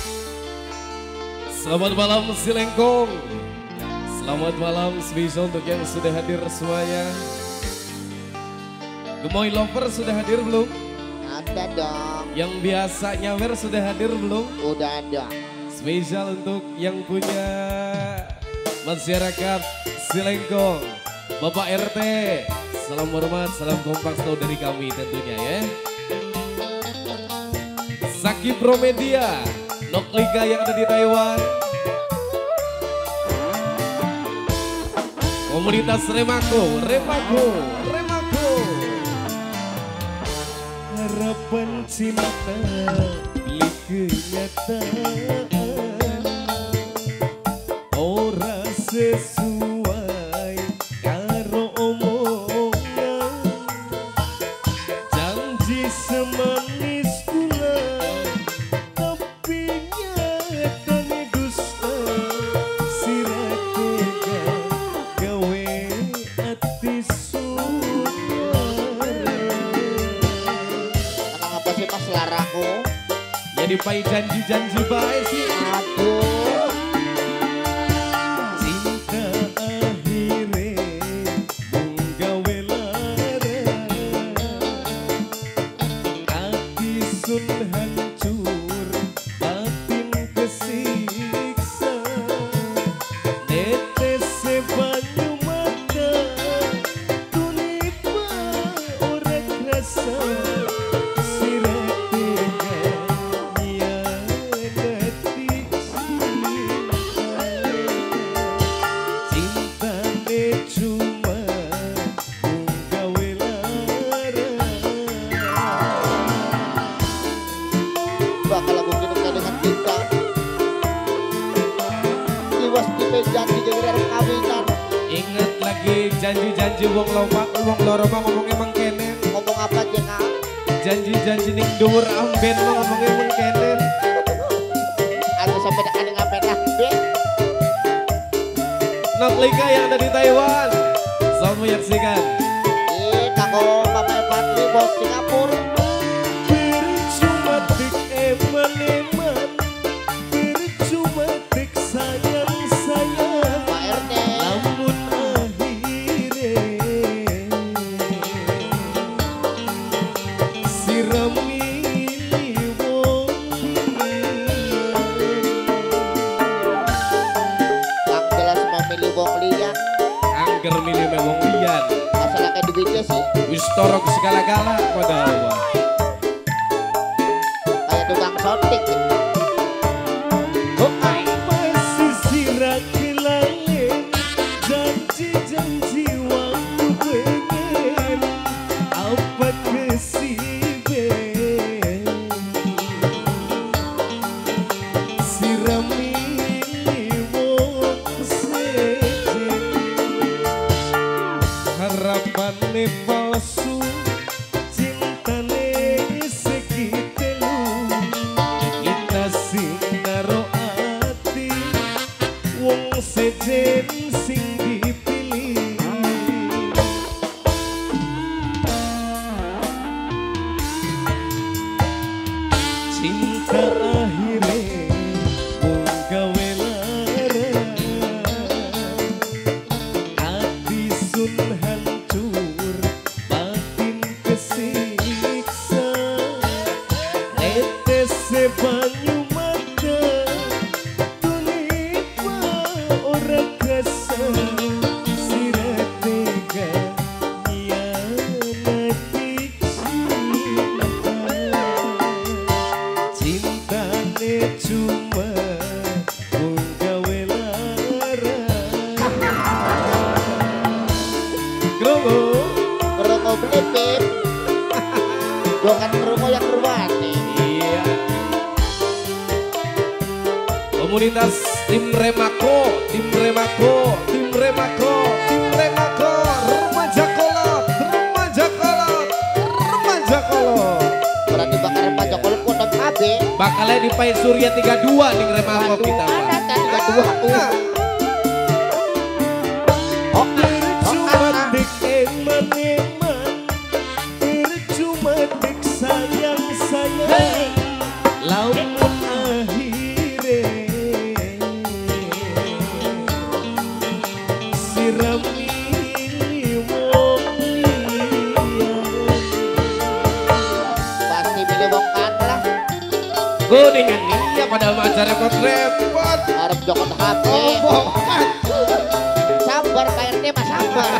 Selamat malam Silengkong. Selamat malam spesial untuk yang sudah hadir semuanya. Gemoy Lover sudah hadir belum? Ada dong. Yang biasa nyawer sudah hadir belum? Udah ada. Spesial untuk yang punya masyarakat Silengkong. Bapak RT, salam hormat, salam kompak selalu dari kami tentunya ya. Saki Promedia, Noklika yang ada di Taiwan. Komunitas Remako. Harapan cinta beli kenyataan, ora sesuai karo omongan, janji semanis gula tapi nyatane dusta, sira tega gawe ati Mas laraku. Jadi pai janji-janji baik sih. Aduh. Cinta akhirnya menggawe lara, hati sun hancur, batin kesiksa, netes banyu mata, tulipa ora krasa. Bakal lagu kita dengan cinta. Iwas janji jadi kawinan. Ingat lagi janji-janji wong loro mah ngomong emang kene. Ngomong apa aja nak? Janji-janji ning dhuwur amben mah ngomong emang kene. Aku sampai ada ngapain amben. Noklika yang ada di Taiwan. Selamat menyaksikan. Kako Mama Patri bos Singapura. Percuma dik eman-eman, percuma dik sayang-sayang, Pak RT. namun akhirnya sira milih wong liya. Yang jelas memilih wong liyan. Angger milih wong liyan. Masalah kayak duitnya sih. Wis toro ke segala-gala pada Allah. Kayak tukang sotik. Masih sirah kelalin, janji-janji waktu pengen, apa kesibe sirah milih wong sejen, harapane palsu, cintane segitelu, kita sing naro ati, wong sejen sing dipilih. Cinta akhirnya mung gawe lara, hati sun hancur, batin kesiksa, netes banyu mata, tulipa ora krasa, sira tega nyianati cinta, cintane cuma mung gawe lara. Kromo Kerungu belipip. Bukan kerungu yang berwarna. iya. Komunitas tim Remako, remaja kolot. Berarti bakar pajak kalau kodam AB. Bakalnya di Pai Surya 32 nih Remako kita. Ada kan 32. Percuma dik eman-eman, percuma dik sayang-sayang, lamun akhir kuningan iya pada maca repot-repot. Arep jokot HP. Sabar Pak RT mah sabar.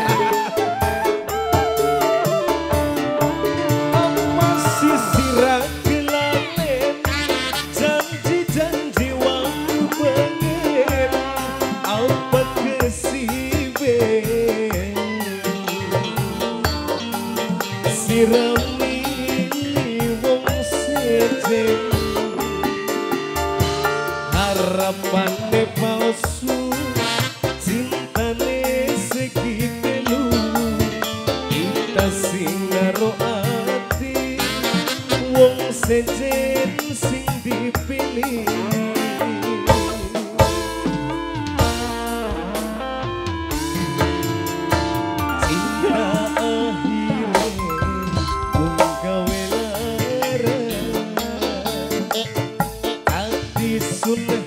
Masih sirah gelalen janji-janji waktu pengen apa kesiben sirah milih wong sejen harapane palsu cintane segi telu kita sing naro ati wong sejen sing dipilih cinta akhirnya mung gawe lara ati sun